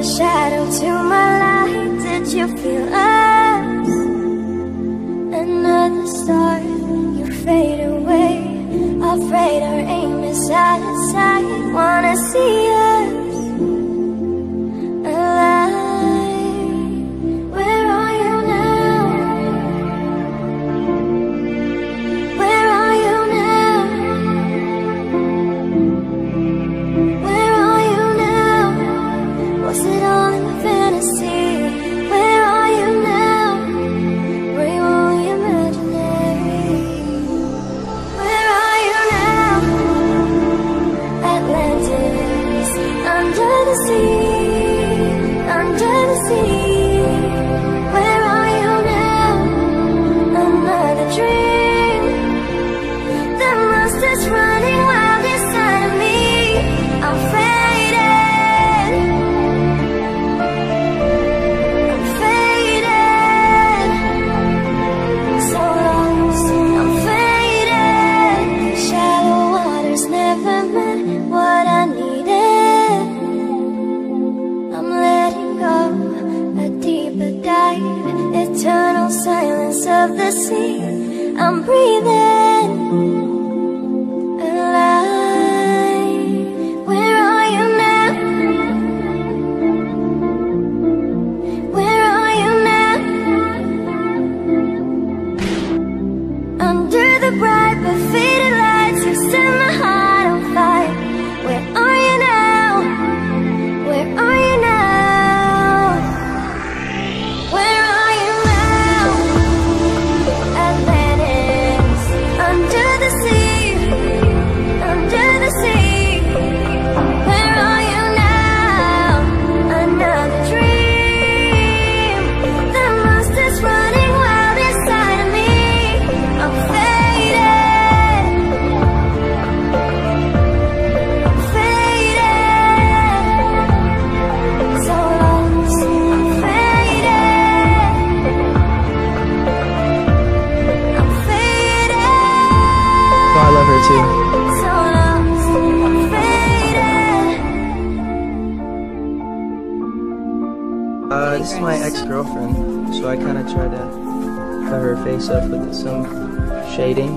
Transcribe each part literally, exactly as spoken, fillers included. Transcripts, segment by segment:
the shadow to my light. Did you feel us? Another star, you fade away. Afraid our aim is out of sight. Wanna see us alive. Where are you now? Where are you now? Where are you now? Was it all in fantasy? Where are you now? Were you only imaginary? Where are you now? Atlantis, under the sea, under the sea. Where are you now? Another dream. The monster's running wild inside of me. I'm faded, I'm faded, so lost, I'm faded. Shallow waters never meant what I needed. I'm letting go, a deeper dive, eternal silence of the sea. I'm breathing alive. Where are you now? Where are you now? Under the bright but faded lights, you set my heart on fire. Where are you now? Where are you now? Where are you now? Atlantis, under the sea, under the sea. Where are you now? Another dream. The monster's running wild inside of me. I'm faded, I'm faded, so lost, I'm faded, I'm faded, Oh, I love her too. so lost, I'm faded. Uh, this is my ex-girlfriend, so I kind of try to cover her face up with some shading.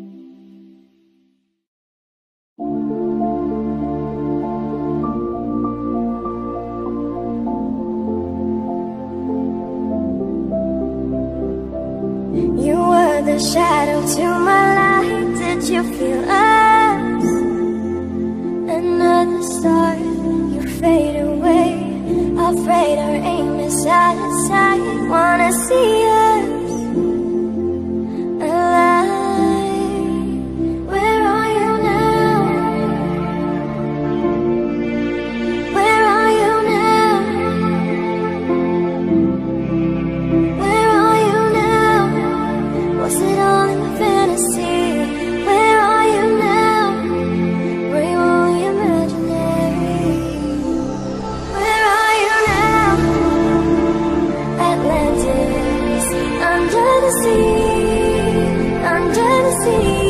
You were the shadow to my light. Did you feel us? Another star, you fade away. Afraid our aim is out of sight. Wanna see us alive. Where are you now? Where are you now? Where are you now? Was it all in fantasy? Where are you now? Were you only imaginary? Where are you now? Atlantis, under the sea, under the sea.